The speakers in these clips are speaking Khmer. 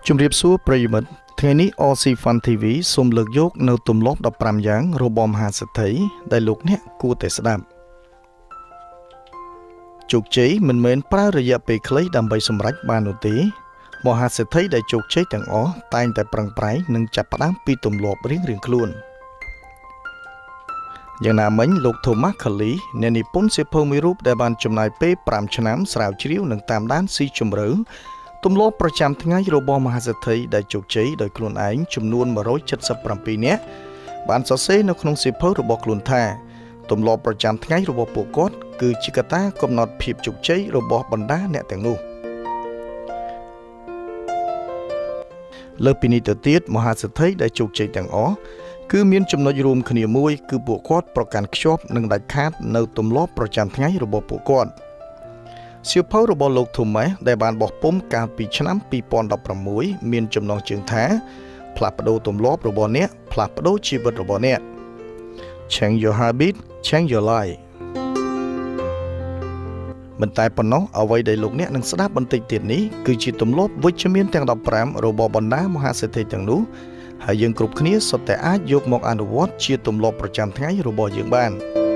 ជំរាបសួរប្រិយមិត្តថ្ងៃនេះ OC Fun TV សូមលើកយកនៅទម្លាប់15យ៉ាងរបស់មហាសេដ្ឋីដែលលោកអ្នកគួរតែស្ដាប់ជោគជ័យមិនមែនប្រើរយៈពេលខ្លីដើម្បីសម្រេចបាននោះទេមហាសេដ្ឋីដែលជោគជ័យទាំងអស់តែងតែប្រឹងប្រែងនិងចាប់ផ្ដើមពីទម្លាប់រៀងៗខ្លួនយ៉ាងណាមិញលោក Thomas Kelly អ្នកនិពន្ធសៀវភៅមួយរូបដែលបានចំណាយពេល5ឆ្នាំស្រាវជ្រាវនិងតាមដានស៊ីជម្រៅទម្លាប់ប្រចាំថ្ងៃរបស់មហាសេដ្ឋីដែលជោគជ័យដោយខ្លួនឯងចំនួន177នាក់បានសរសេរនៅក្នុងសៀវភៅរបស់ខ្លួនថាទម្លាប់ប្រចាំថ្ងៃរបស់ពួកគាត់គឺជាកត្តាកំណត់ភាពជោគជ័យរបស់បណ្ដាអ្នកទាំងនោះលើពីនេះទៅទៀតមហាសេដ្ឋីដែលជោគជ័យទាំងអស់គឺមានចំណុចរួមគ្នាមួយគឺពួកគាត់ប្រកាន់ខ្ជាប់និងដាច់ខាតនៅទម្លាប់ប្រចាំថ្ងៃរបស់ពួកគាត់សៀវភៅរបស់លោក Thomas ដែលបានបោះពុម្ពកាលពីឆ្នាំ2016មានចំណងជើងថាផ្លាស់ប្ដូរទម្លាប់របស់អ្នកផ្លាស់ប្ដូរជីវិតរបស់អ្នក Change your habit change your life មិនតែប៉ុណ្ណោះអ្វីដែលលោកអ្នកនឹងស្ដាប់បន្តិចទៀតនេះគឺជាទម្លាប់វិជ្ជមានទាំង15របស់បណ្ដាមហាសេដ្ឋីទាំងនោះហើយយើងគ្រប់គ្នាសុទ្ធតែអាចយកមកអនុវត្តជាទម្លាប់ប្រចាំថ្ងៃរបស់យើងបាន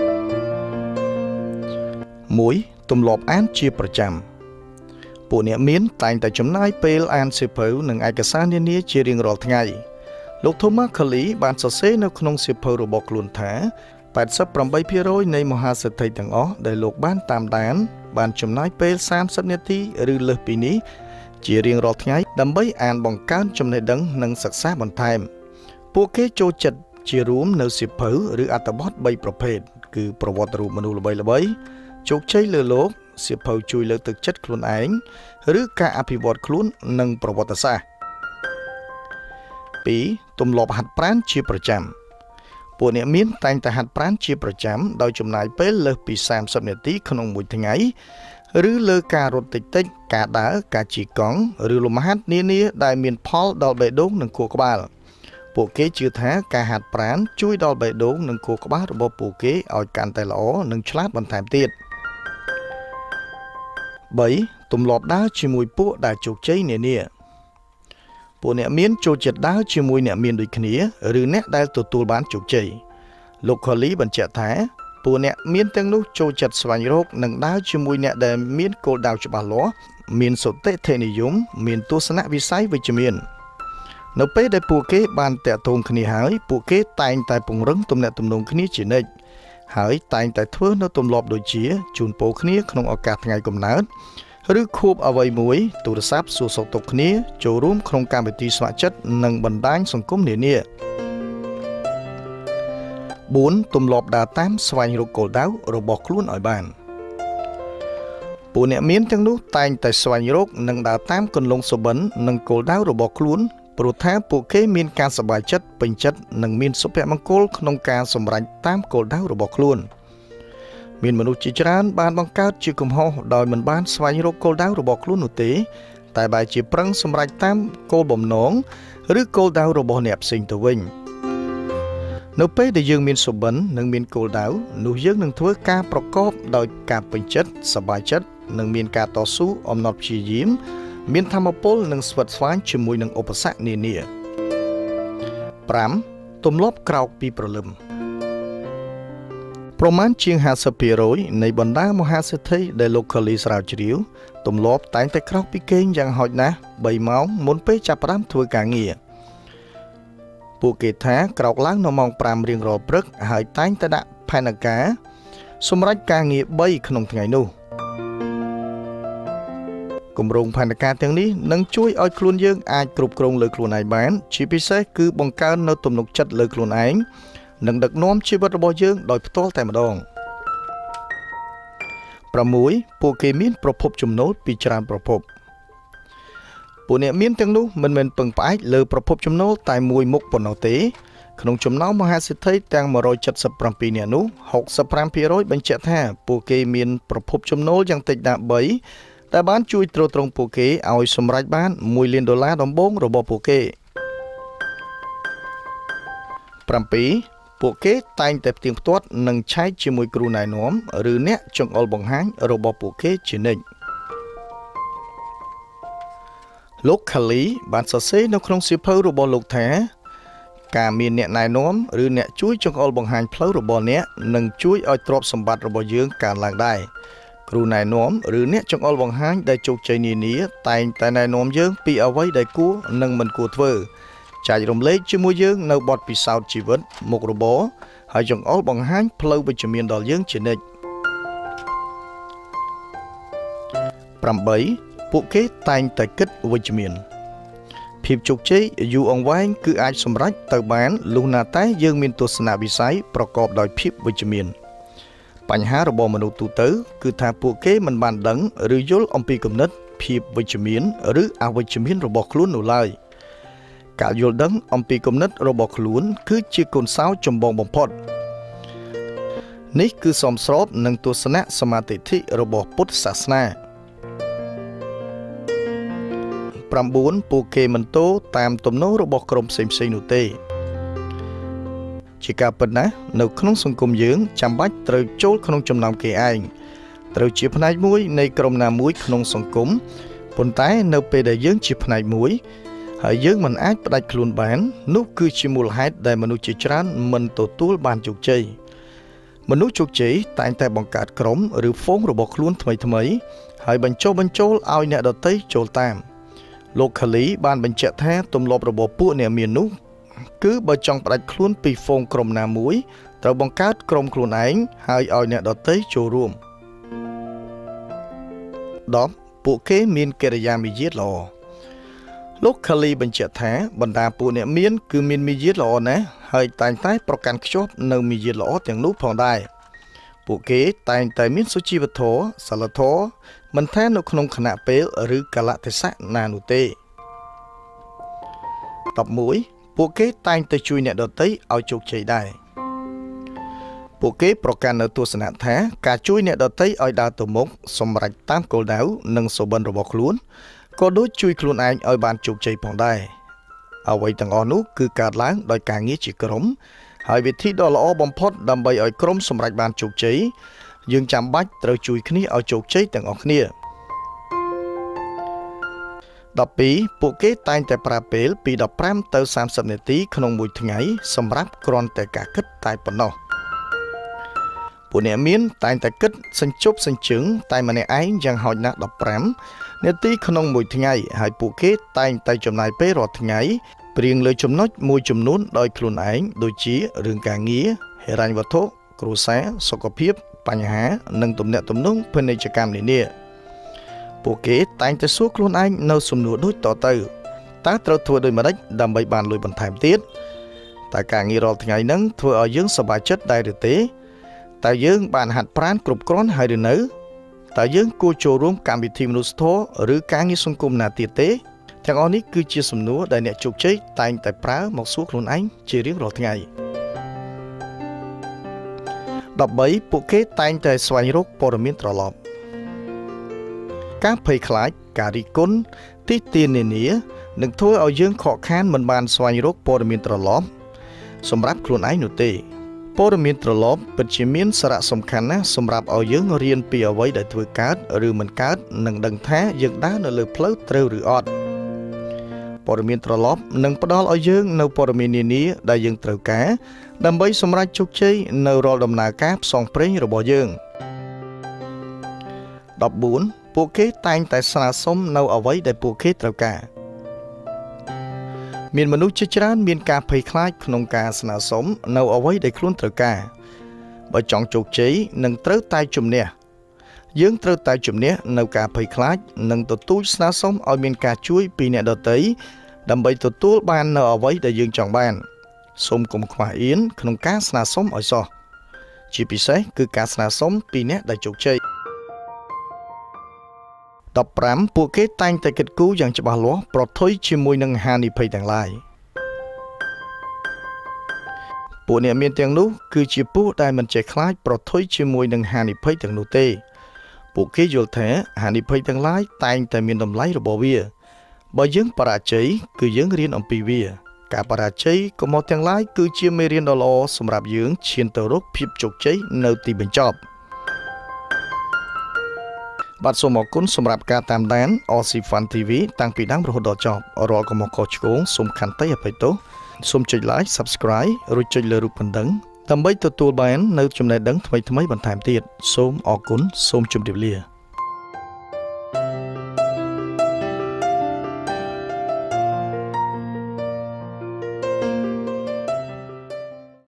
1ទម្លាប់អានជាប្រចាំពួកអ្នកមានតែងតែចំណាយពេលអានសៀវភៅនិងឯកសារនានាជារៀងរាល់ថ្ងៃលោក Thomas Kelly បានសរសេរនៅក្នុងសៀវភៅរបស់ខ្លួនថា88% នៃមហាសេដ្ឋីទាំងអស់ដែលលោកបានតាមដានបានចំណាយពេល30នាទីឬលើសពីនេះជារៀងរាល់ថ្ងៃដើម្បីអានបង្កើនចំណេះដឹងនិងសិក្សាបន្ថែមពួកគេចូលចិត្តជារួមនៅសៀវភៅឬអត្ថបទ3ប្រភេទគឺប្រវត្តិរូបមនុស្សល្បីៗជោគជ័យលើលោកសៀវភៅជួយលើកទឹកចិត្តខ្លួនឯងឬការអភិវឌ្ឍខ្លួននិងប្រវត្តិសាស្ត្រ2ទម្លាប់ហាត់ប្រាណជាប្រចាំពួកអ្នកមានតែងតែហាត់ប្រាណជាប្រចាំដោយចំណាយពេលលើសពី30នាទីក្នុងមួយថ្ងៃឬលើការរត់តិចៗការដើរការជិះកង់ឬលំហាត់នានាដែលមានផលដល់បេះដូងនិងខួរក្បាលពួកគេជឿថាការហាត់ប្រាណជួយដល់បេះដូងនិងខួរក្បាលរបស់ពួកគេឲ្យកាន់តែល្អនិងឆ្លាតបន្ថែមទៀត3ទម្លាប់ដើរជាមួយពួកដែលជោគជ័យនានាពួកអ្នកមានចូលចិត្តដើរជាមួយអ្នកមានដូចគ្នាឬអ្នកដែលទទួលបានជោគជ័យលោក Kelly បញ្ជាក់ថាពួកអ្នកមានទាំងនោះចូលចិត្តស្វែងរកនិងដើរជាមួយអ្នកដែលមានគោលដៅច្បាស់លាស់មានសតិធិនិយមមានទស្សនវិស័យវិជ្ជមាននៅពេលដែលពួកគេបានតាក់ទងគ្នាហើយពួកគេតែងតែពង្រឹងទំនាក់ទំនងគ្នាជានិច្ចហើយតែងតែធ្វើនៅទម្លាប់ដូចជាជូនពរគ្នាក្នុងឱកាសថ្ងៃកំណើតឬខួបអ្វីមួយទូរស័ព្ទសួរសុខទុក្ខគ្នាចូលរួមក្នុងកម្មវិធីស្ម័គ្រចិត្តនិងបណ្ដាញសង្គមនានា4ទម្លាប់ដើរតាមស្វែងរកគោលដៅរបស់ខ្លួនឲ្យបានពួកអ្នកមានទាំងនោះតែងតែស្វែងរកនិងដើរតាមគន្លងសុបិននិងគោលដៅរបស់ខ្លួនព្រោះថាពួកគេមានការសប្បាយចិត្តពេញចិត្តនិងមានសុភមង្គលក្នុងការសម្រេចតាមគោលដៅរបស់ខ្លួនមានមនុស្សជាច្រើនបានបង្កើតជាកំហុសដោយមិនបានស្វែងរកគោលដៅរបស់ខ្លួននោះទេតែបែរជាប្រឹងសម្រេចតាមគោលបំណងឬគោលដៅរបស់អ្នកផ្សេងទៅវិញនៅពេលដែលយើងមានសុបិននិងមានគោលដៅនោះយើងនឹងធ្វើការប្រកបដោយការពេញចិត្តសប្បាយចិត្តនិងមានការតស៊ូអំណត់ព្យាយាមមានថាមពលនិងស្វិតស្វាញជាមួយនឹងឧបសគ្គនានា5ទម្លាប់ក្រោកពីព្រលឹមប្រមាណជាង 50% នៃបណ្ដាមហាសេដ្ឋីដែលលោក Kelly ស្រាវជ្រាវទម្លាប់តែងតែក្រោកពីគេងយ៉ាងហោចណាស់3ម៉ោងមុនពេលចាប់ផ្ដើមធ្វើការងារពួកគេថាក្រោកឡើងនៅម៉ោង5រៀងរាល់ព្រឹកហើយតែងតែដាក់ផែនការសម្រាប់ការងារ3ក្នុងថ្ងៃនោះគម្រោងផែនការទាំងនេះនឹងជួយឲ្យខ្លួនយើងអាចគ្រប់គ្រងលើខ្លួនឯងបានជាពិសេសគឺបង្កើននូវទំនុកចិត្តលើខ្លួនឯងនិងដឹកនាំជីវិតរបស់យើងដោយផ្ទាល់តែម្ដង6ពួកគេមានប្រភពចំណូលពីច្រើនប្រភពពួកអ្នកមានទាំងនោះមិនមែនពឹងផ្អែកលើប្រភពចំណូលតែមួយមុខប៉ុណ្ណោះទេក្នុងចំណោមមហាសេដ្ឋីទាំង177នាក់នោះ 65% បញ្ជាក់ថាពួកគេមានប្រភពចំណូលយ៉ាងតិចណាស់3ដែលបានជួយទ្រទ្រង់ពួកគេឲ្យសម្រេចបាន$1 លានដំបូងរបស់ពួកគេ7ពួកគេតែងតែផ្ទៀងផ្ទាត់និងឆែកជាមួយគ្រូណែនាំឬអ្នកចង្អុលបង្ហាញរបស់ពួកគេជានិច្ចលោកខាលីបានសរសេរនៅក្នុងសៀវភៅរបស់លោកថាការមានអ្នកណែនាំឬអ្នកជួយចង្អុលបង្ហាញផ្លូវរបស់អ្នកនឹងជួយឲ្យទ្រព្យសម្បត្តិរបស់យើងកើនឡើងដែរគ្រូណែនាំឬអ្នកចង្អុលបង្ហាញដែលជោគជ័យនានាតែងតែណែនាំយើងពីអ្វីដែលគួរនិងមិនគួរធ្វើចែករំលែកជាមួយយើងនៅបទពិសោធន៍ជីវិតមុខរបរហើយចង្អុលបង្ហាញផ្លូវវិជ្ជមានដល់យើងជានិច្ច 8. ពួកគេតែងតែគិតវិជ្ជមានភាពជោគជ័យយូរអង្វែងគឺអាចសម្រេចទៅបានលុះណាតែយើងមានទស្សនវិស័យប្រកបដោយភាពវិជ្ជមានបញ្ហារបស់មនុស្សទូទៅគឺថាពួកគេមិនបានដឹងឬយល់អំពីគំនិតភាពវិជ្ជមានឬអវិជ្ជមានរបស់ខ្លួននោះឡើយការយល់ដឹងអំពីគំនិតរបស់ខ្លួនគឺជាគុណសោយចម្បងបំផុតនេះគឺសមស្របនឹងទស្សនៈសមាធិធិរបស់ពុទ្ធសាសនា 9. ពួកគេមិនតូតាមទំនោររបស់ក្រុមផ្សេងៗនោះទេជាការពិតណាស់នៅក្នុងសង្គមយើងចាំបាច់ត្រូវចូលក្នុងចំណោមគេឯងត្រូវជាផ្នែកមួយនៃក្រុមណាមួយក្នុងសង្គមប៉ុន្តែនៅពេលដែលយើងជាផ្នែកមួយហើយយើងមិនអាចផ្ដាច់ខ្លួនបាននោះគឺជាមូលហេតុដែលមនុស្សជាច្រើនមិនទទួលបានជោគជ័យមនុស្សជោគជ័យតែងតែបង្កើតក្រុមឬហ្វូងរបស់ខ្លួនថ្មីៗហើយបញ្ចូលឲ្យអ្នកដទៃចូលតាមលោកខាលីបានបញ្ជាក់ថាទម្លាប់របស់ពួកអ្នកមាននោះគឺបើចង់ផ្ដាច់ខ្លួនពីហ្វូងក្រុមណាមួយត្រូវបង្កើតក្រុមខ្លួនឯងហើយឲ្យអ្នកដទៃចូលរួម 10. ពួកគេមានកិរិយាមារយាទល្អលោកខាលីបញ្ជាក់ថាបណ្ដាពួកអ្នកមានគឺមានមារយាទល្អណាស់ហើយតែងតែប្រកាន់ខ្ជាប់នៅមារយាទល្អទាំងនោះផងដែរពួកគេតែងតែមានសុជីវធម៌សិលធម៌មិនថានៅក្នុងគណៈពេលឬកលៈទេសៈណានោះទេ 11. ពួកគេតែងតែជួយអ្នកដទៃឲ្យជោគជ័យដែរពួកគេប្រកាន់នៅទស្សនៈថាការជួយអ្នកដទៃឲ្យដើរទៅមុខសម្រេចតាមគោលដៅនិងសុបិនរបស់ខ្លួនក៏ដូចជួយខ្លួនឯងឲ្យបានជោគជ័យផងដែរអ្វីទាំងអស់នោះគឺកើតឡើងដោយការងារជាក្រុមហើយវិធីដ៏ល្អបំផុតដើម្បីឲ្យក្រុមសម្រេចបានជោគជ័យយើងចាំបាច់ត្រូវជួយគ្នាឲ្យជោគជ័យទាំងអស់គ្នា 12. ពួកគេតែងតែប្រើពេលពី15ទៅ30នាទីក្នុងមួយថ្ងៃសម្រាប់គ្រាន់តែការគិតតែប៉ុណ្ណោះពួកអ្នកមានតែងតែគិតសញ្ជប់សញ្ជឹងតែម្នាក់ឯងយ៉ាងហោចណាស់15នាទីក្នុងមួយថ្ងៃហើយពួកគេតែងតែចំណាយពេលរាល់ថ្ងៃព្រៀងលើចំណុចមួយចំនួនដោយខ្លួនឯងដូចជារឿងការងារហិរញ្ញវត្ថុគ្រួសារសុខភាពបញ្ហានិងទំនាក់ទំនងពាណិជ្ជកម្មនានាពួកគេតែងតែសួរខ្លួនឯងនៅសំណួរដូចតទៅតើត្រូវធ្វើដូចម្តេចដើម្បីបានលុយបន្ថែមទៀតតើការងាររាល់ថ្ងៃហ្នឹងធ្វើឲ្យយើងសប្បាយចិត្តដែរឬទេតើយើងបានហាត់ប្រាណគ្រប់គ្រាន់ហើយឬនៅតើយើងគួរចូលរួមកម្មវិធីមនុស្សធម៌ឬការងារសង្គមណាទៀតទេទាំងអស់នេះគឺជាសំណួរដែលអ្នកជោគជ័យតែងតែប្រើមកសួរខ្លួនឯងជារៀងរាល់ថ្ងៃ 13. ពួកគេតែងតែស្វែងរកព័ត៌មានត្រឡប់ការភ័យខ្លាចការរិះគន់ទីទាននានានឹងធ្វើឲ្យយើងខកខានមិនបានស្វែងរកព័ត៌មានត្រឡប់សម្រាប់ខ្លួនឯងនោះទេព័ត៌មានត្រឡប់ពិតជាមានសារៈសំខាន់ណាស់សម្រាប់ឲ្យយើងរៀនពីអ្វីដែលធ្វើកើតឬមិនកើតនិងដឹងថាយើងដើរនៅលើផ្លូវត្រូវឬអត់ព័ត៌មានត្រឡប់នឹងផ្ដល់ឲ្យយើងនៅព័ត៌មាននានាដែលយើងត្រូវការដើម្បីសម្រេចជោគជ័យនៅរាល់ដំណើរការផ្សងព្រេងរបស់យើង 14. ពួកគេតែងតែស្នើសុំនៅអ្វីដែលពួកគេត្រូវការមានមនុស្សជាច្រើនមានការភ័យខ្លាចក្នុងការស្នើសុំនៅអ្វីដែលខ្លួនត្រូវការបើចង់ជោគជ័យនឹងត្រូវតែជំនះយើងត្រូវតែជំនះនៅការភ័យខ្លាចនិងទទូចស្នើសុំឲ្យមានការជួយពីអ្នកដទៃដើម្បីទទួលបាននៅអ្វីដែលយើងចង់បានសូមកុំខ្វះអៀនក្នុងការស្នើសុំឲ្យសោះជាពិសេសគឺការស្នើសុំពីអ្នកដែលជោគជ័យ 15 ពួកគេតែងតែគិតគូរយ៉ាងច្បាស់លាស់ប្រថុយជាមួយនឹងហានិភ័យទាំងឡាយពួកអ្នកមានទាំងនោះគឺជាពួកដែលមិនចេះខ្លាចប្រថុយជាមួយនឹងហានិភ័យទាំងនោះទេពួកគេយល់ថាហានិភ័យទាំងឡាយតែងតែមានតម្លៃរបស់វាបើយើងបរាជ័យគឺយើងរៀនអំពីវាការបរាជ័យកំហុសទាំងឡាយគឺជាមេរៀនដ៏ល្អសម្រាប់យើងឈានទៅរកភាពជោគជ័យនៅទីបញ្ចប់បាទសូមអរគុណសម្រាប់ការតាមដាន Aussie Fun TV តាំងពីដើមរហូតដល់ចប់រាល់កុំកកឆ្កងសូមខន្តីអភ័យទោសសូមចុច Like Subscribe រួចចុចលើរូបកណ្ដឹងដើម្បីទទួលបាននូវចំណេះដឹងថ្មីៗបន្ថែមទៀតសូមអរគុណសូមជម្រាបលា